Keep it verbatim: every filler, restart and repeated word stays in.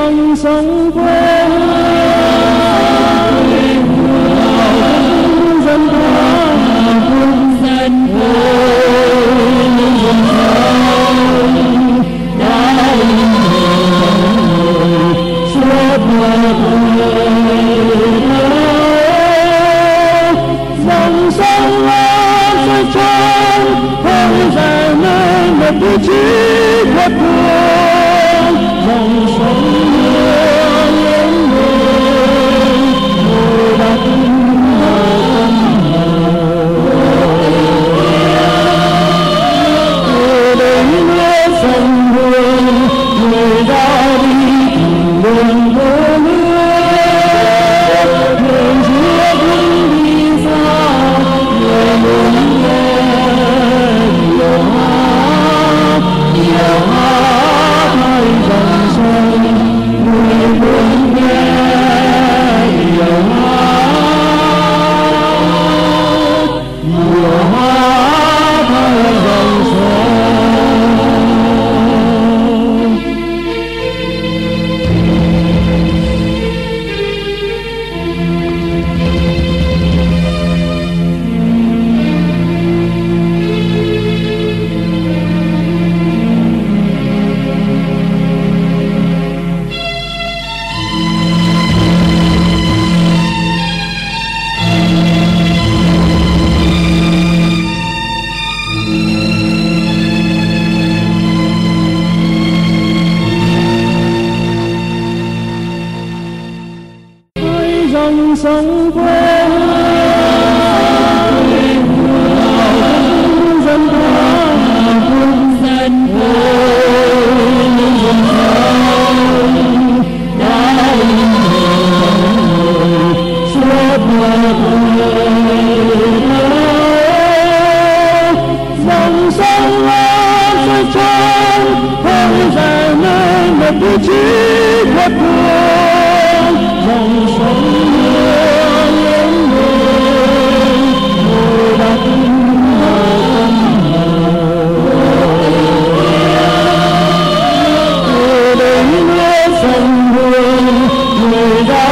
dòng sông quê dân ta quân dân dòng sông lớn xoay tròn hướng về nơi một tiêu chí bất thường dòng sông lớn lên người ngồi đặt từ đến nước sông hương người ra đi tìm đường vô nước đường chưa vững đi xa người muốn nghe nhiều hát nhiều hát nơi dòng sông người muốn nghe nhiều hát nhiều hát nơi dòng sông. Dòng sông quê dân ta quân dân đã suốt một dòng sông lớn xoay tròn hướng về nơi một tiêu chí bất thường dòng sông lớn lên người ngồi đặt từ đến nước sông hương người ra